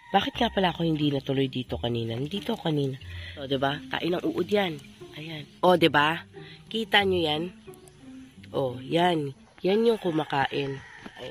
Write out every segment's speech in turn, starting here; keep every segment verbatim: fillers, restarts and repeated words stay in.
Bakit nga pala ako hindi natuloy dito kanina? Dito kanina. O, oh, diba? Kain ng uod yan. Ayan. O, oh, diba? Kita nyo yan? O, oh, yan. Yan yung kumakain. Ay.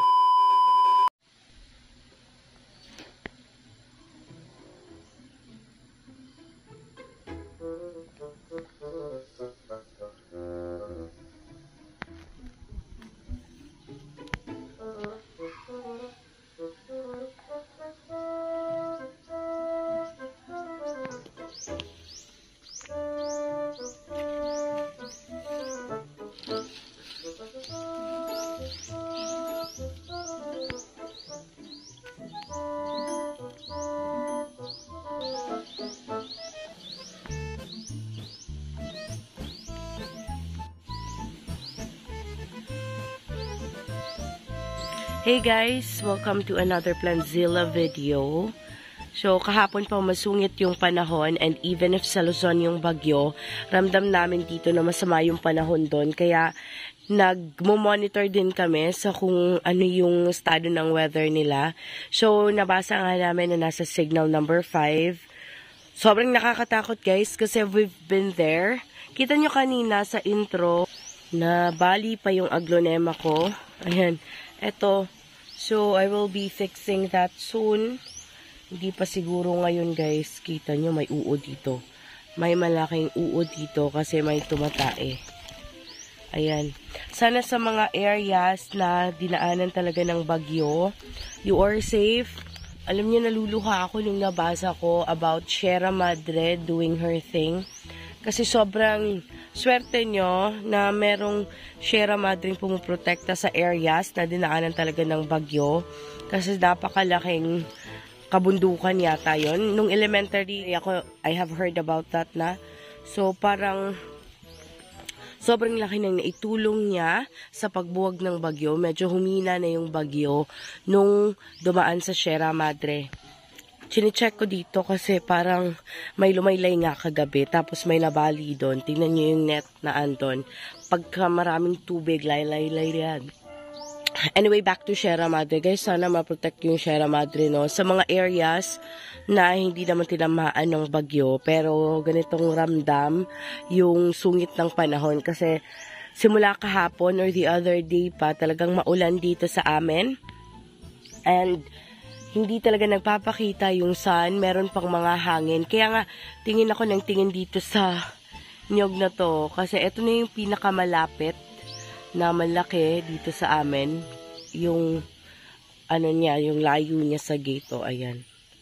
Hey guys! Welcome to another Planzilla video. So, kahapon pa masungit yung panahon and even if sa Luzon yung bagyo, ramdam namin dito na masama yung panahon doon. Kaya, nag-monitor din kami sa kung ano yung estado ng weather nila. So, nabasa nga namin na nasa signal number five. Sobrang nakakatakot guys kasi we've been there. Kita nyo kanina sa intro na bali pa yung aglonema ko. Ayan. Eto. So, I will be fixing that soon. Hindi pa siguro ngayon guys. Kita nyo, may uod dito. May malaking uod dito kasi may tumatae. Ayan. Sana sa mga areas na dinaanan talaga ng bagyo, you are safe. Alam nyo, naluluha ako nung nabasa ko about Sierra Madre doing her thing. Kasi sobrang swerte nyo na merong Sierra Madre pumuprotekta sa areas na dinaanan talaga ng bagyo. Kasi napakalaking kabundukan yata yon. Nung elementary ako, I have heard about that na. So parang sobrang laki nang naitulong niya sa pagbuwag ng bagyo. Medyo humina na yung bagyo nung dumaan sa Sierra Madre. Chine-check ko dito kasi parang may lumaylay nga kagabi tapos may nabali doon. Tingnan nyo yung net na andon. Pagka maraming tubig, lay-lay-lay yan. Anyway, back to Sierra Madre. Guys, sana ma-protect yung Sierra Madre, no? Sa mga areas na hindi naman tinamaan ng bagyo, pero ganitong ramdam yung sungit ng panahon. Kasi simula kahapon or the other day pa, talagang maulan dito sa amin. And hindi talaga nagpapakita yung sun, meron pang mga hangin. Kaya nga, tingin ako ng tingin dito sa niyog na to. Kasi ito na yung pinakamalapit na malaki dito sa amin. Yung, ano niya, yung layo niya sa gate. O, ayan.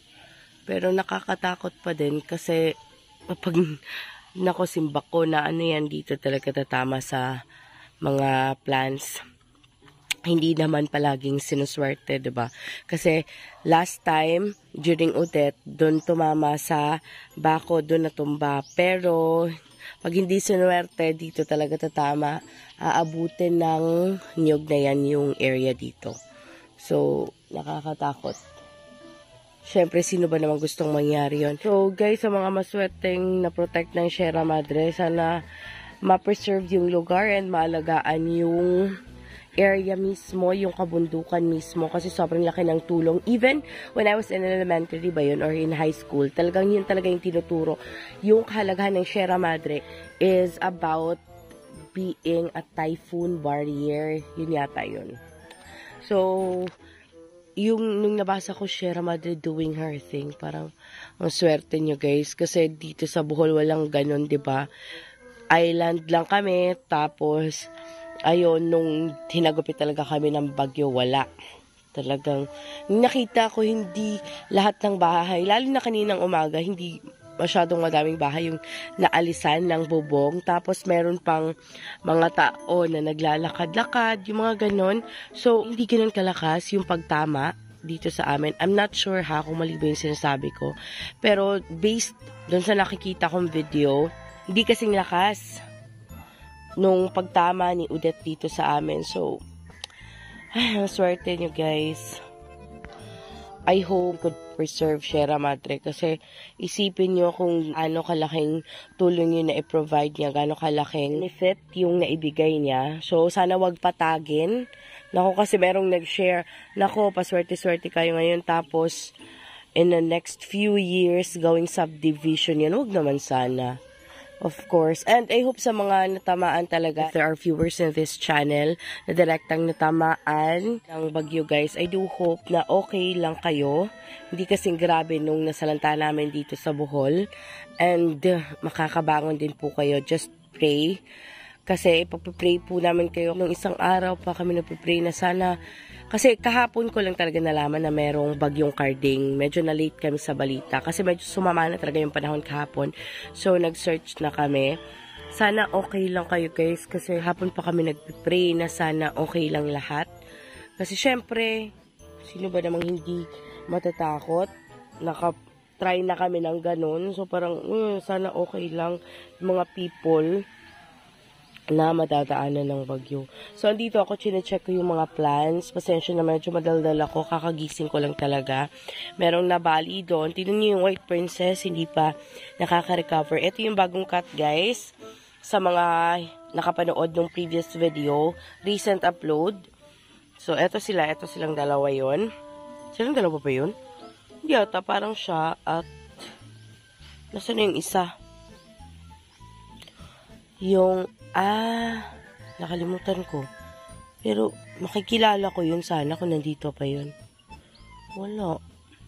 Pero nakakatakot pa din kasi pag nakosimbak ko na ano yan dito talaga tatama sa mga plants. Hindi naman palaging sinuswerte, diba? Kasi last time, during Odette, doon tumama sa bako, doon natumba. Pero, pag hindi sinuswerte, dito talaga tatama, aabutin ng niyog na yan yung area dito. So, nakakatakot. Siyempre, sino ba naman gustong mangyari yon? So, guys, sa mga maswerteng na-protect ng Sierra Madre, sana ma-preserve yung lugar and maalagaan yung area mismo, yung kabundukan mismo kasi sobrang laki ng tulong. Even when I was in elementary ba yun or in high school, talagang yun talaga yung tinuturo. Yung kahalagahan ng Sierra Madre is about being a typhoon barrier. Yun yata yun. So, yung nung nabasa ko Sierra Madre doing her thing, parang ang swerte nyo guys kasi dito sa Bohol walang ganun, diba? Island lang kami, tapos ayun, nung hinagupit talaga kami ng bagyo, wala. Talagang, nakita ko hindi lahat ng bahay, lalo na kaninang umaga, hindi masyadong madaming bahay yung naalisan ng bubong. Tapos, meron pang mga tao na naglalakad-lakad, yung mga ganon. So, hindi ganun kalakas yung pagtama dito sa amin. I'm not sure ha kung mali ba yung sinasabi ko. Pero, based dun sa nakikita kong video, hindi kasing lakas nung pagtama ni Odette dito sa amin. So, ay, ang swerte nyo guys. I hope could preserve Sierra Madre kasi isipin nyo kung ano kalaking tulong yun na i-provide niya, gano'ng kalaking benefit yung naibigay niya. So, sana wag patagin. Nako kasi merong nag-share, nako, paswerte-swerte kayo ngayon tapos in the next few years gawing subdivision yan. Huwag naman sana. Of course. And I hope sa mga natamaan talaga, if there are viewers in this channel na direktang natamaan ng bagyo guys, I do hope na okay lang kayo. Hindi kasing grabe nung nasalanta namin dito sa Bohol. And uh, makakabangon din po kayo. Just pray. Kasi ipapapray po namin kayo. Nung isang araw pa kami nagpapray na sana. Kasi kahapon ko lang talaga nalaman na merong bagyong Karding. Medyo na-late kami sa balita. Kasi medyo sumama na talaga yung panahon kahapon. So, nag-search na kami. Sana okay lang kayo guys. Kasi hapon pa kami nag-pray na sana okay lang lahat. Kasi syempre, sino ba namang hindi matatakot? Naka-try na kami ng ganun. So, parang mm, sana okay lang mga people na madadaanan ng bagyo. So, andito ako, chinecheck ko yung mga plans. Pasensya na medyo madaldal ako. Kakagising ko lang talaga. Merong nabali doon. Tignan niyo yung White Princess. Hindi pa nakaka-recover. Ito yung bagong cut, guys. Sa mga nakapanood ng previous video. Recent upload. So, eto sila. Eto silang dalawa yon. Silang dalawa pa yun? Hindi ata. Parang siya at nasaan na yung isa? Yung Ah, nakalimutan ko. Pero, makikilala ko yun sana kung nandito pa yun. Wala.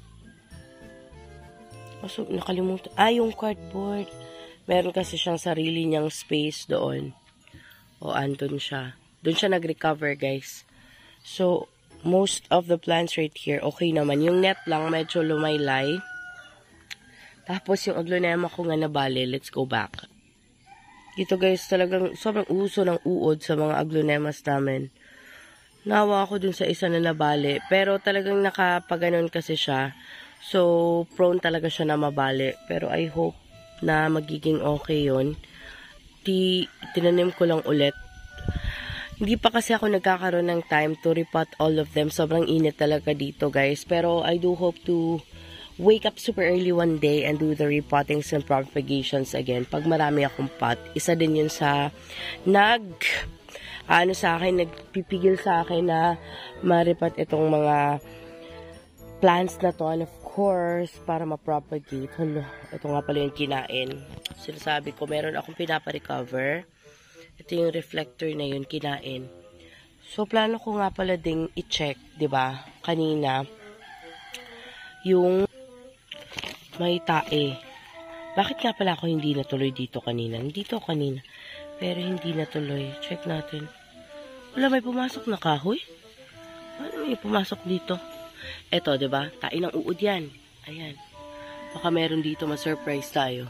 Kaso, nakalimutan. Ah, yung cardboard. Meron kasi siyang sarili niyang space doon. O, andun siya. Doon siya nag-recover, guys. So, most of the plants right here, okay naman. Yung net lang, medyo lumaylay. Tapos, yung aglonema ko nga nabali. Let's go back. Dito guys, talagang sobrang uso ng uod sa mga aglonemas namin. Nawa ako dun sa isa na nabali. Pero talagang nakapaganon kasi siya. So, prone talaga siya na mabali. Pero I hope na magiging okay yun. Di, tinanim ko lang ulit. Hindi pa kasi ako nagkakaroon ng time to repot all of them. Sobrang init talaga dito guys. Pero I do hope to wake up super early one day and do the repottings and propagations again. Pag marami akong pot, isa din yun sa nag, ano sa akin, nagpipigil sa akin na maripot itong mga plants na to. And of course, para ma-propagate. Hala, ito nga pala yung kinain. Sinasabi ko, meron akong pinapa-recover. Ito yung reflector na yun, kinain. So, plano ko nga pala ding i-check, diba, kanina, yung may tae. Bakit nga pala ako hindi natuloy dito kanina? Dito kanina. Pero hindi natuloy. Check natin. Wala, may pumasok na kahoy. Ano may pumasok dito? Eto, diba? Tae ng uod yan. Ayan. Baka meron dito ma-surprise tayo.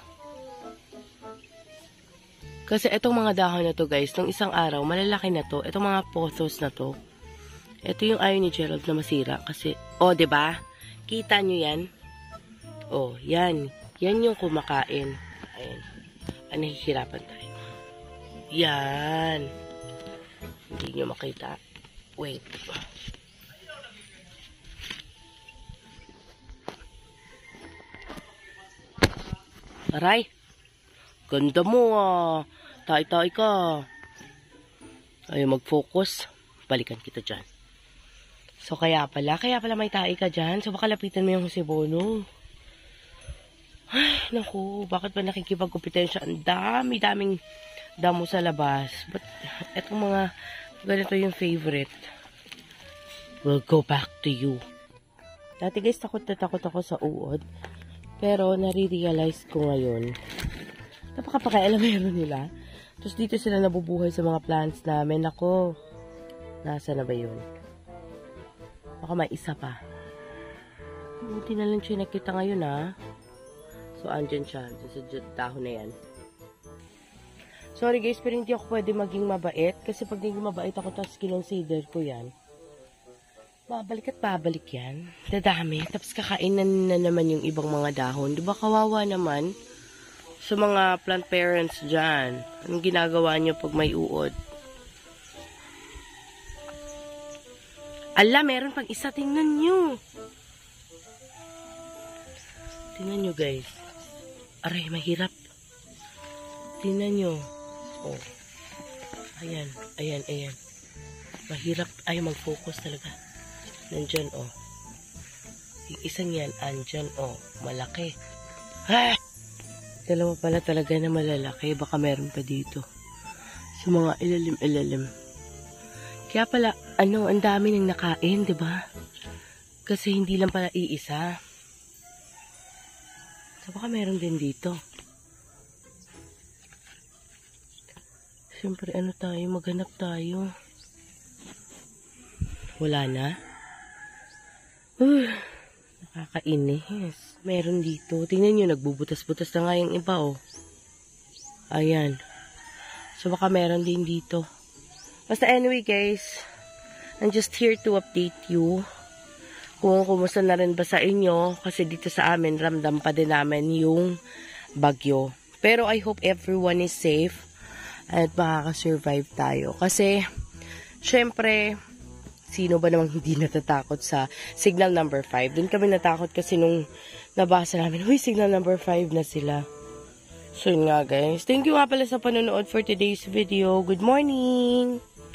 Kasi etong mga dahon na to guys, nung isang araw, malalaki na to. Etong mga pothos na to. Ito yung ayaw ni Gerald na masira. Kasi, oh, diba? Kita nyo yan? Oh, yan. Yan yung kumakain. Ayan. Ah, nahihirapan tayo. Yan. Hindi nyo makita. Wait. Aray. Ganda mo ah. Tay-tay ka. Ayaw mag-focus. Balikan kita dyan. So, kaya pala. Kaya pala may tae ka dyan. So, baka lapitan mo yung Josebono. Ay, naku, bakit ba nakikipagkompetensya? Ang dami-daming damo sa labas. But, etong mga, ganito yung favorite. We'll go back to you. Dati guys, takot na takot ako sa uod. Pero, nare-realize ko ngayon, napakapakialam meron nila. Tapos, dito sila nabubuhay sa mga plants namin. Ako, nasa na ba yun? Baka may isa pa. Buti na lang siya nakita ngayon, ha? So, andyan siya. Sa dahon na yan. Sorry guys, pero hindi ako pwede maging mabait. Kasi pag naging mabait ako, tapos kinonsider ko yan. Babalik at babalik yan. Dadami. Tapos kakainan na naman yung ibang mga dahon. Diba kawawa naman? Sa mga plant parents dyan. Anong ginagawa nyo pag may uod? Ala, meron pang isa. Tingnan nyo. Tingnan nyo guys. Aray, mahirap. Tingnan nyo. Oh. Ayan, ayan, ayan. Mahirap. Ay, mag-focus talaga. Nandyan, oh. Yung isa niyan, andyan, oh, malaki. Ha! Dalawa pala talaga na malalaki. Baka meron pa dito. Sa mga ilalim-ilalim. Kaya pala, ano, ang dami nang nakain, di ba? Kasi hindi lang pala iisa. So, baka meron din dito. Siyempre, ano tayo, maghanap tayo. Wala na? Uh, nakakainis. Meron dito. Tingnan nyo, nagbubutas-butas na nga yung iba, oh. Ayan. So, baka meron din dito. Basta anyway, guys, I'm just here to update you. Kung kumusta na rin ba sa inyo. Kasi dito sa amin, ramdam pa din namin yung bagyo. Pero I hope everyone is safe. At makaka-survive tayo. Kasi, syempre, sino ba namang hindi natatakot sa signal number five? Doon kami natakot kasi nung nabasa namin, huy, signal number five na sila. So, yun nga guys. Thank you nga pala sa panonood for today's video. Good morning!